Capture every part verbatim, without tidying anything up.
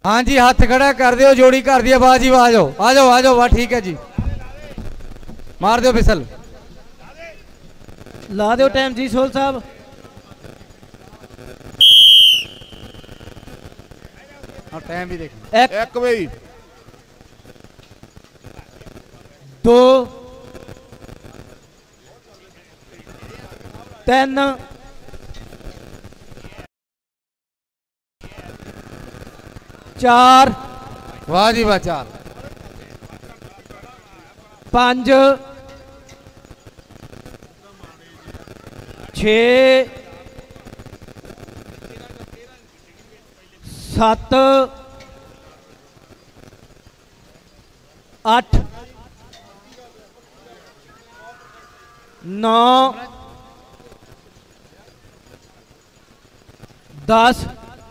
हाँ जी हाथ खड़ा कर दियो, जोड़ी कर दिया। वाह जी वाह, आ जाओ आ जाओ आ जाओ, वाह ठीक है जी, मार दो फिसल, ला दो टाइम जी सोल साहब। हाँ टाइम भी देख। एक, एक भाई दो तीन चार, वाह जी वाह, चार पांच छे सत्त अठ नौ दस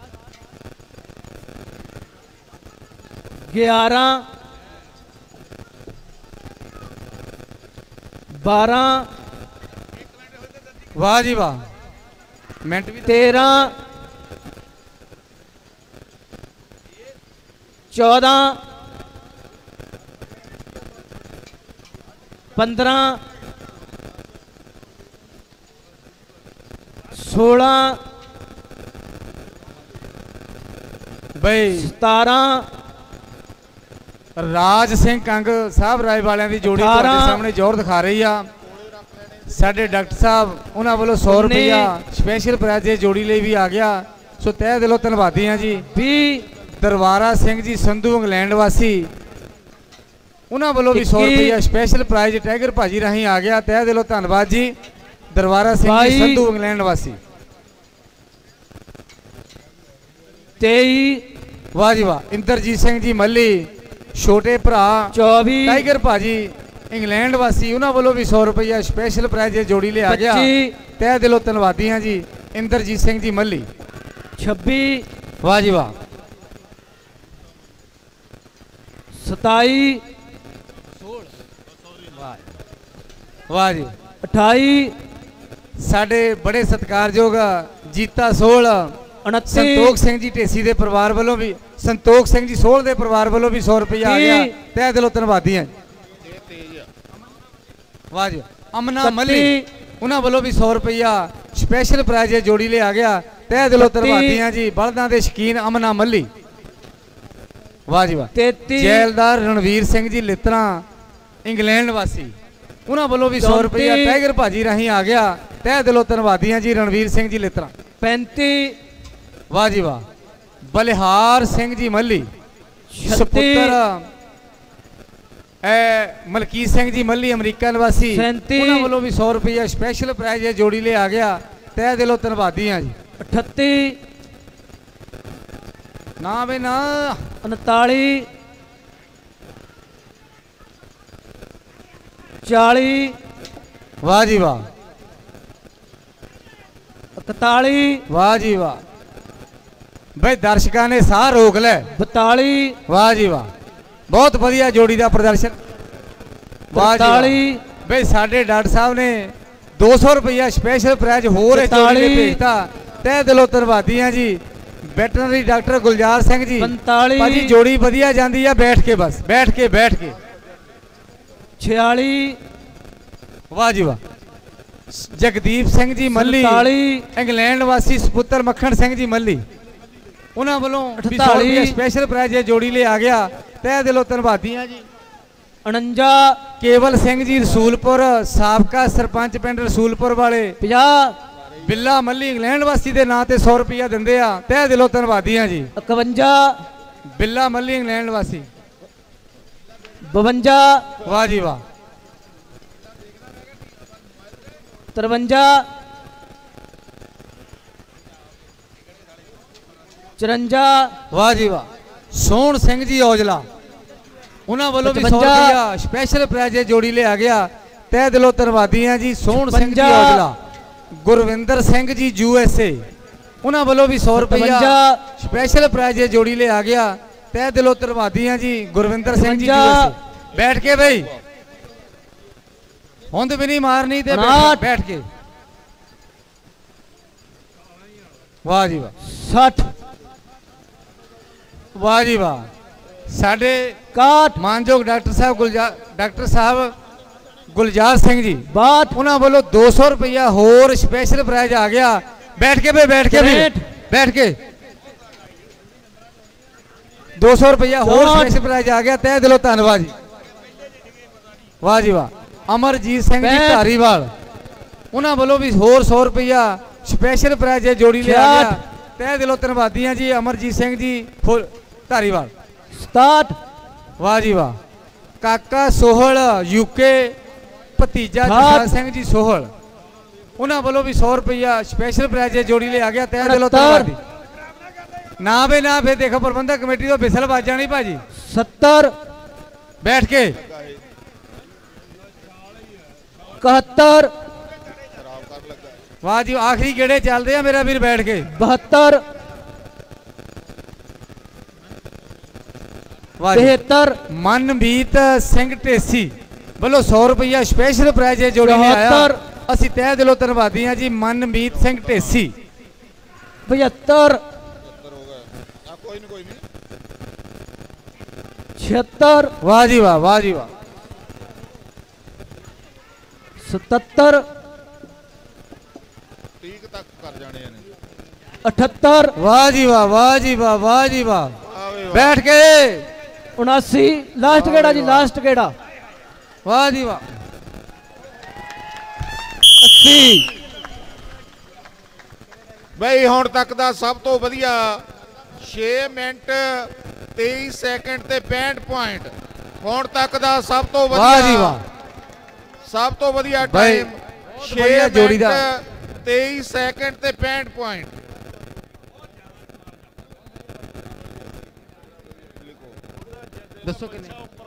ग्यारह बारह, वाह जी वाह, मिनट भी तेरह चौदह पंद्रह सोलह भाई। सतारह राज सिंह कंग साहब राय वालियां दी जोड़ी अठारह, तुहाडे सामने जोर दिखा रही आ। साडे डॉक्टर साहब उन्हां वालों सौ रुपया स्पेशल प्राइज ये जोड़ी ਲਈ भी आ गया, सो तह दिलों धन्नवादी हैं जी। भी दरबारा सिंह जी संधू इंग्लैंड वासी, उन्हां वालों भी सौ रुपया स्पेशल प्राइज टाइगर भाजी राही आ गया, तह दिलों धन्नवाद जी। दरबारा सिंह जी संधू इंग्लैंड वासी। तेई, वाह जी वाह। इंद्रजीत सिंह जी मल्ली छोटे भरा चौबी, टाइगर भाजी इंग्लैंड वासी, उन्होंने वालों भी सौ रुपया स्पेशल प्राइज ये जोड़ी ले आ गया, तह दिलों धन्नवादी हैं जी। इंद्रजीत सिंह जी मल्ली। छब्बी, वाह जी वाह। सताई, वाह जी। अठाई, साडे बड़े सत्कारयोग जीता सोल उनतीस, संतोख सिंह जी ढेसी के परिवार वालों भी, संतोख सिंह जी सोल के परिवार वालों भी सौ रुपया आ गया, तह दिलों धन्नवादी हैं। वाह जी। अमना मल्ली, उन्होंने वालों भी सौ रुपया स्पेशल प्राइज ये जोड़ी ले आ गया, तह दिलों धन्नवादी हैं जी। बलदां दे शकीन अमना मल्ली। वाह जी वाह। जैलदार रणवीर सिंह जी लित्रा इंग्लैंड वासी, उन्होंने वालों भी सौ रुपया टाइगर भाजी राही आ गया, तह दिलों धन्नवादी हैं जी रणवीर सिंह जी लित्रा। पैंती, वाह जी वाह। बलिहार सिंह जी मल्ली सपुत्र ए मलकीत सिंह जी मल्ली अमरीका निवासी, उन्होंने वालों भी सौ रुपया स्पेशल प्राइज ये जोड़ी ले आ गया, तह दिलों धन्नवादी हैं जी। अठत्ती, ना बे ना, उनताली, चाली, वाह जी वाह। इकताली, वाह जी वाह। भाई दर्शकों ने साह रोक ले। बताली, वाह जी वाह, बहुत बढ़िया जोड़ी का प्रदर्शन। वाह जी वाह। भाई साडे डॉक्टर साहब ने दो सौ रुपया स्पेशल प्राइज होर भेजता, तह दिलों धन्नवादी हैं जी। वैटरनरी डॉक्टर गुलजार सिंह जी भाजी, जोड़ी वधिया जाती है, बैठ के बस बैठ के बैठ के। छियाली, वाह जी वाह। जगदीप सिंह जी मल्ली इंग्लैंड वासी सपुत्र मक्खन सिंह जी मल्ली, उन्होंने वालों स्पेशल प्राइज ये जोड़ी ले आ गया, तह दिलों धन्नवादी हैं जी। उनंजा केवल सिंह जी रसूलपुर साबका सरपंच पिंड रसूलपुर वाले, बिल्ला मल्ली इंग्लैंड वासी के नाम से सौ रुपया देंगे आ, तह दिलों धन्नवादी हैं जी। इकवंजा बिल्ला मल्ली इंग्लैंड वासी। बवंजा, वाह जी वाह। तिरवंजा, चरंजा, वाह जी वाह। सोहन सिंह जी औजला, उन्होंने वालों भी सौ रुपया स्पेशल प्राइज ये जोड़ी ले आ गया, तह दिलों धन्नवादी हैं जी। सोहन सिंह जी औजला। गुरविंदर सिंह जी यूएसए, उन्होंने वालों भी सौ रुपया स्पेशल प्राइज ये जोड़ी ले आ गया, तह दिलों धन्नवादी हैं जी। गुरविंदर सिंह जी यूएसए। बैठ के भाई, हुंद भी नहीं मारनी, ते बैठ के। वाह जी वाह। साठ, वाह जी वाह साडे काट मानयोग डॉक्टर साहब गुलजार डॉक्टर साहब गुलजार सिंह जी बात उन्होंने बोलो दो सौ रुपया होर स्पेशल प्राइज आ गया। बैठ के भी बैठ के भी बैठ के दो सौ रुपया होर स्पेशल प्राइज आ गया। तय दिलो धन्यवाद जी। वाह जी वाह अमरजीत सिंह जी धारीवाल उन्होंने बोलो भी होर सौ रुपया स्पेशल प्राइज जोड़ी ले आ गया। तय दिलो धन्यवादियां जी अमरजीत सिंह जी धारीवाल। स्टार्ट वाह जी वाह काका सोहल यूके भतीजा जसराज सिंह जी सोहल उन्होंने बोलो भी सौ रुपया स्पेशल प्राइज जोड़ी ले आ गया। तय दिलो धन्यवादी ना बे ना बे देखो प्रबंधक कमेटी तो बिसल बज जानी भाजी। सत्तर बैठ के इकहत्तर वाह जी आखिरी गेड़े चलते हैं मेरा वीर बैठ के बहत्तर तिहत्तर मनमीत सिंह ढेसी बोलो सौ रुपया स्पेशल प्राइज जोड़ी ले आया। असी तह दिलों धन्यवादी हैं जी मनमीत सिंह ढेसी। पचहत्तर छिहत्तर वाह जी वाह वाह जी वाह सतहत्तर अठहत्तर वाह जी वाह वाह जी वाह वाह जी वाह बैठ के उनासी लास्ट गेड़ा जी लास्ट गेड़ा वाह जी वाह अस्सी ਬਈ ਹੁਣ ਤੱਕ ਦਾ ਸਭ ਤੋਂ ਵਧੀਆ छे ਮਿੰਟ तेईस ਸੈਕਿੰਡ ਤੇ पैंठ ਪੁਆਇੰਟ ਹੁਣ ਤੱਕ ਦਾ ਸਭ ਤੋਂ ਵਧੀਆ ਵਾਹ ਜੀ ਵਾਹ ਸਭ ਤੋਂ ਵਧੀਆ ਟਾਈਮ छे ਜੋੜੀ ਦਾ तेईस ਸੈਕਿੰਡ ਤੇ पैंठ ਪੁਆਇੰਟ ਦੱਸੋ ਕਿੰਨੇ